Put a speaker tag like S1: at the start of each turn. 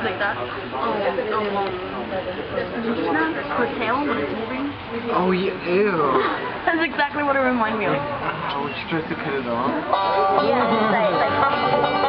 S1: Like that. Her tail when it's moving.
S2: Oh, yeah, ew.
S1: That's exactly what it reminded me of.
S2: Would you try to cut it off?
S1: Yeah, like